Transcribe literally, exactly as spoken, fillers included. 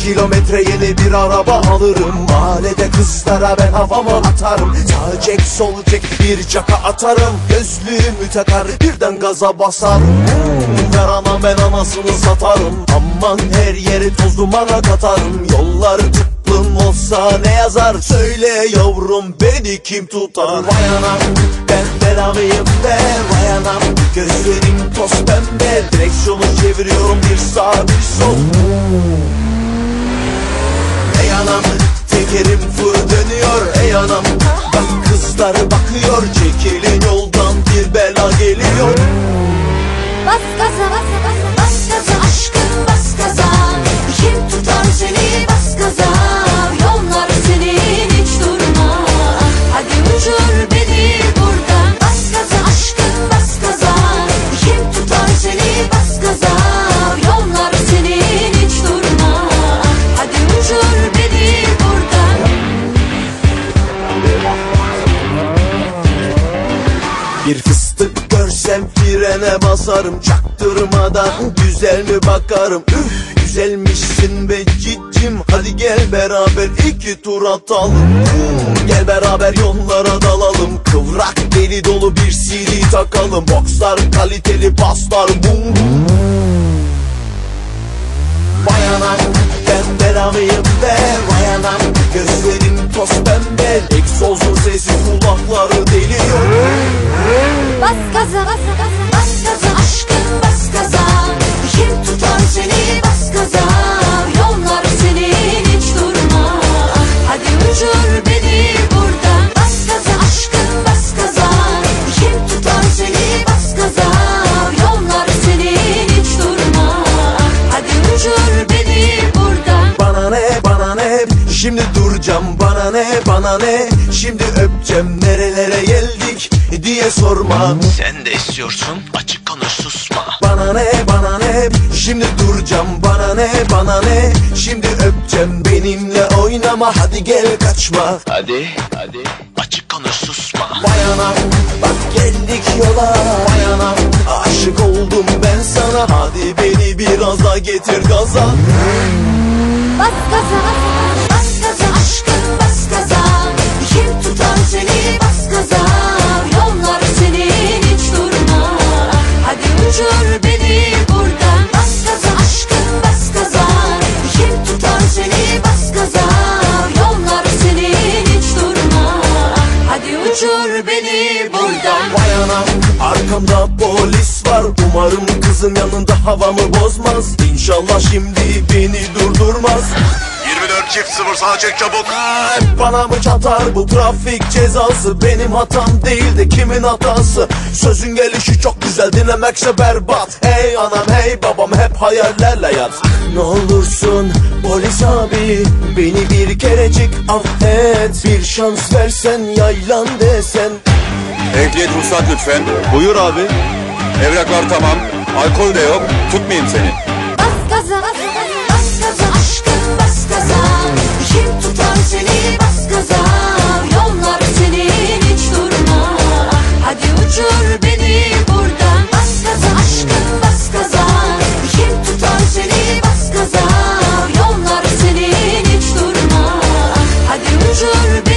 kilometre yeni bir araba alırım. Mahallede kızlara ben havamı atarım. Sağ çek sol çek bir caka atarım. Gözlüğümü takar birden gaza basarım. Ver ana ben anasını satarım. Aman her yeri toz dumana katarım. Yolları tıklım olsa ne yazar? Söyle yavrum beni kim tutar? Vay anam ben belalıyım be. Vay anam gözlerim toz pembe. Direksiyonu çeviriyorum bir sağ bir sol. Ey anam tekerim fır dönüyor. Ey anam bak kızlar bakıyor. Çekilin yoldan bir bela geliyor. Bas gaza bas gaza bas gaza aşkım bas gaza. Kim tutar seni bas gaza. Yollar senin hiç durma. Hadi uçur beni buradan. Bas gaza aşkım bas gaza. Kim tutar seni bas gaza. Yollar senin hiç durma. Hadi uçur beni buradan. Bir fıstık görsem frene basarım. Çaktırmadan güzel mi bakarım. Üf güzelmişsin be cicim. Hadi gel beraber iki tur atalım. Gel beraber yollara dalalım. Kıvrak deli dolu bir C D takalım. Boxlar kaliteli paslar bum. Vay anam ben belalıyım be. Vay anam gözlerim toz pembe. Egzozun sesi kulakları deliyor. Bas gaza bas gaza bas gaza aşkım bas gaza. Kim tutar seni bas gaza. Yollar senin hiç durma. Hadi uçur beni buradan. Bas gaza aşkım bas gaza. Kim tutar seni bas gaza. Yollar senin hiç durma. Hadi uçur beni buradan. Bana ne bana ne şimdi duracağım. Bana ne bana ne şimdi öpeceğim. Nerelere geldik diye sorma. Sen de istiyorsun açık konuş susma. Bana ne bana ne şimdi duracağım. Bana ne bana ne şimdi öpeceğim. Benimle oynama hadi gel kaçma. Hadi hadi açık konuş susma. Vay anam bak geldik yola. Vay anam aşık oldum ben sana. Hadi beni biraz daha getir gaza. Bas gaza bas bas gaza aşkım bas gaza. Kim tutar seni bas gaza. Yollar senin hiç durma. Hadi uçur beni buradan. Bas gaza aşkım bas gaza. Kim tutar seni bas gaza. Yollar senin hiç durma. Hadi uçur beni buradan. Vay anam arkamda polis var. Umarım kızın yanında havamı bozmaz. İnşallah şimdi beni durdurmaz. yirmi dört çift sıfır sağa çek çabuk. Bana mı çatar bu trafik cezası? Benim hatam değil de kimin hatası? Sözün gelişi çok güzel dinlemekse berbat. Hey anam hey babam hep hayallerle yat. Ne olursun polis abi beni bir kerecik affet. Bir şans versen yaylan desen. Ehliyet ruhsat lütfen. Buyur abi. Evraklar tamam. Alkol de yok. Tutmayayım seni. Bas gaza bas gaza bas gaza aşkım bas gaza. Kim tutar seni bas gaza. Yollar senin hiç durma. Hadi uçur beni buradan. Bas gaza aşkım bas gaza. Kim tutar seni bas gaza. Yollar senin hiç durma. Hadi uçur beni.